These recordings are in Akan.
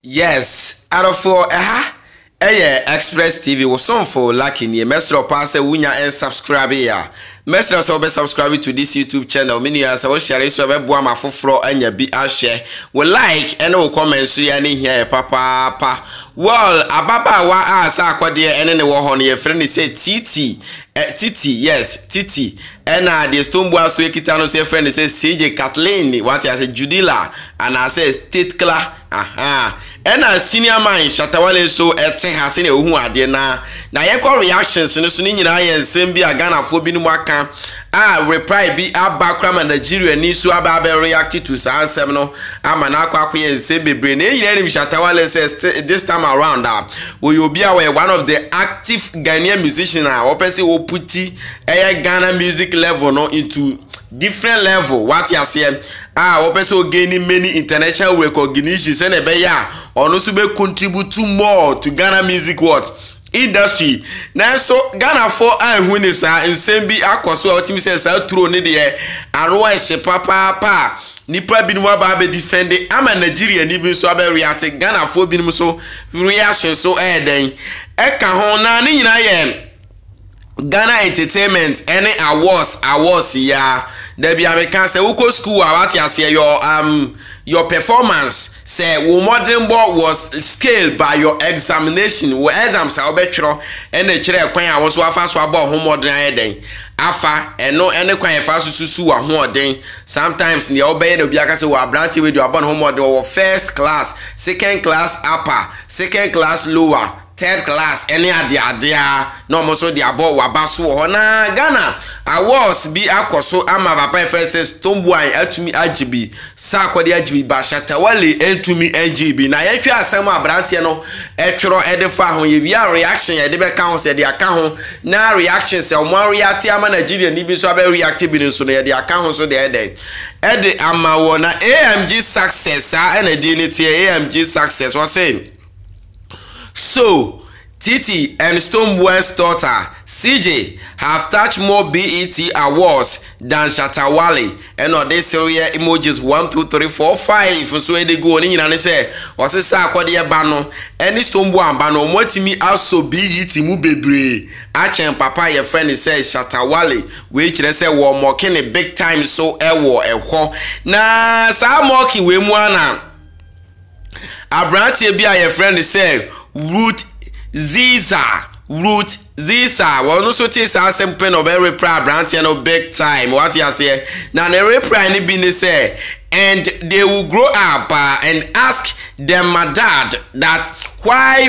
Yes, adofo Express TV was on for lucky near Mesro pass a winner and subscribe here. Mesro so be subscribe to this YouTube channel. Many as I was sharing so be boama foforo anya bi a share. We like and we comment so any here papa. Well, ababa wa asa akwade ene ne wo ho ne friend say Titi. Titi, yes, Titi. And the Stonebwoy so ekita no say friend say CJ Kathleen, what I say Judila and I say Titkla. Aha. And senior man Shatawale so ete ha se ne ohu ade na ye call reactions no so ni nyina ye nsem bi Ghana fo bi no aka reply bi abakra Nigeria ni so aba react to sansem no ama na akwa ye nsem bebre na nyina ni Shatawale says this time around we will be one of the active Ghanaian musicians opese oputi Ghana music level no into different level. What you say opese gaining many international recognitions and ono so be contribute to more to Ghana music world industry. Now so Ghana for win is nsem bi akoso otimi say sa turo ne de aro ehye papa nipa bi no ba be defend ama Nigeria ni bi so aba react Ghana for bi no so reaction so den ka ho na ni nyina ye Ghana Entertainment any awards ya there be American say uko school what you say your performance say wo modern board was scaled by your examination wo exams a obetro and e kire kwan a wo so afa so aba ho modern eden afa eno ene kwan e fa susu wa ho oden sometimes ne obey no bia ka say wo abranti we do aba ho modern wo first class, second class upper, second class lower, third class any adia no mo so di abo wa baso ho na Ghana awards bi akoso ama papa first Stonebwoy atumi agibi sakwade agibi ba Shatawale entumi agibi na yetwe asem abrantie no etwero edefa ho ye via reaction ye de be ka ho se de aka ho na reaction se omo react ama Nigeria ni bi so aba react bi no so de aka ho so de ede ama wo na AMG success and edinity AMG success was saying. So, Titi and Stonebwoy's daughter, CJ, have touched more BET awards than Shatawale. And on this area, emojis 1, 2, 3, 4, 5. So, they go on in and say, was a Sakwadi Bano, and Stonebwoy Bano, what me also BET Mubebre. Achen Papa, your friend, says Shatawale, which they say, were mocking a big time, so war a ho. Na, sa mocking we mwana. Abranti be your friend, say, Root Ziza well no so tis asem pen of every prayer branch no big time what you say now the prayer ni be say and they will grow up and ask them my dad that why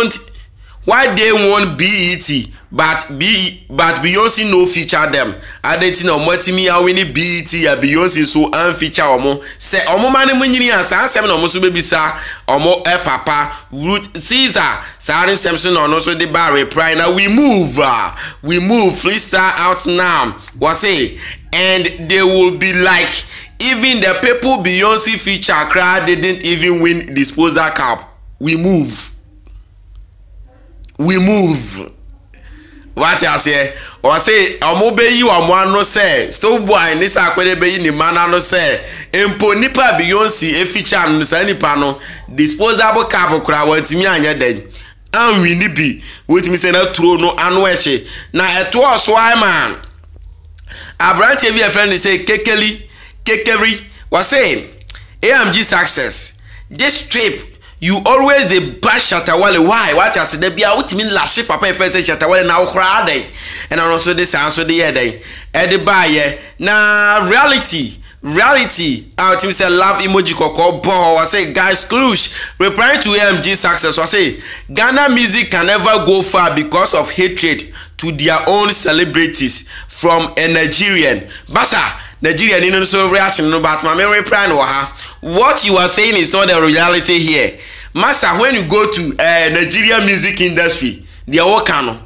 they won't BET but Beyonce no feature them. I don't know what me how any BET ya Beyonce so unfeature omo say omo mani munyini asa asem no so be bisa omo papa Root Caesar Sarin Simpson no so the bar reply now we move freestyle out now what say and they will be like even the people Beyonce feature crowd didn't even win disposal cup. We move what you say or say omobe yi wa mo ano say Stonebwoy ni sa kwede be yi ni mana no say empo nipa Beyonce e feature no sa nipa no disposable cap kura wantimi anya den anwi ni bi wetimi say na turo no ano eche na eto oso ai man abrantie bi e friend say kekeri was saying AMG success this trip you always the bash Shatawale. Why? What you say? They be out mean last papa first say Shatawale now cry day. And also this answer the year day. At the buyer na reality. Out him say love emoji koko ball. I say guys clutch. Replying to AMG success. I say Ghana music can never go far because of hatred to their own celebrities from a Nigerian. Basa Nigeria didn't so reaction no but my memory plan what you are saying is not the reality here. Master, when you go to Nigeria music industry, they are working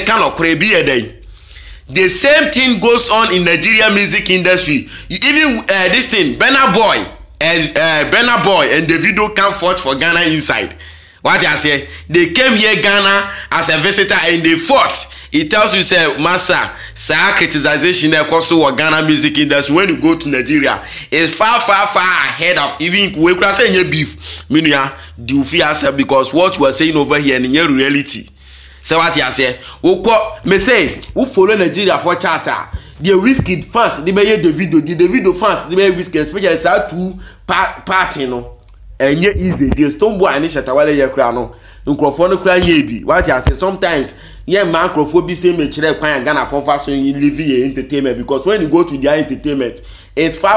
the same thing goes on in Nigeria music industry. Even this thing, Burna Boy and Davido come forth for Ghana inside. What I say? They came here Ghana as a visitor and they fought it tells you say massa sa criticization e cause for Ghana music industry when you go to Nigeria is far ahead of even we could say any beef meaning do fear yourself because what you are saying over here in your reality. So what you say we call me say who follow Nigeria for charter the Wizkid fans they be the Davido fans they be Wizkid especially say two party no enye easy the Stonebwoy and Shatawale ye kra no nkrofo no kra ye bi what you say sometimes yeah man nkrofo bi say me kire kwan Ghana for fa so you live your entertainment because when you go to their entertainment it's far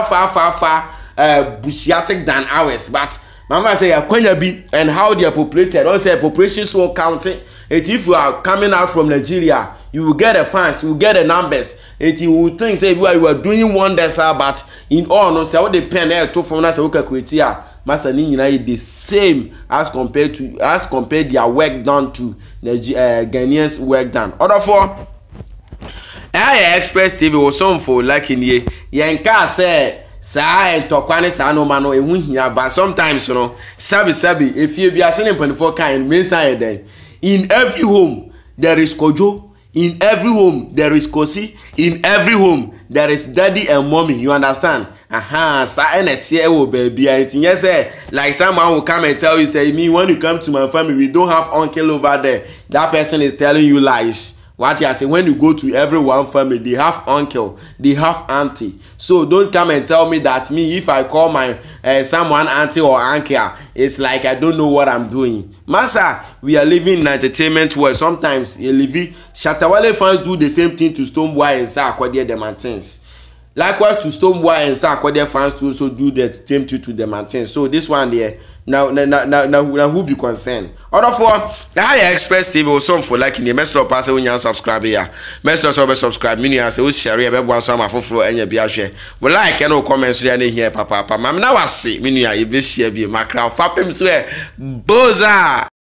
bureaucratic than ours but mama say akwanya bi and how they are populated also population so counting if you are coming out from Nigeria you will get the fans, you will get the numbers. You will think say you are doing wonders, but in all no say what the pen to from us okay criteria master ni the same as compared their work done to Ghanaians work done. Other for Express TV was some for like in ye yanka say sa entokwane sa no ma no ehu hia but sometimes you know sabi if you be asking 24 kind mean say then in every home there is kojo. In every home there is Kosi. In every home there is daddy and mommy. You understand? Sa enetie wo baby. Yes, like someone will come and tell you, say me when you come to my family, we don't have uncle over there. That person is telling you lies. What you say when you go to everyone family, they have uncle, they have auntie. So don't come and tell me that me if I call my someone auntie or uncle, it's like I don't know what I'm doing. Master, we are living in entertainment world. Sometimes you live Shatawale fans do the same thing to Stonebwoy and Sarkodie the Martins. Likewise to Stonebwoy and Sarkodie fans to also do the same thing to the Martins. So this one there, now who be concerned? Other for the Higher Express TV or some for like in the mess of pass when you subscribe here. Mess of subscribe, meaning I say we share everyone some of for any be share. But like no comments here, papa. Mam now I see, meaning I even share be macro fapim swear boza.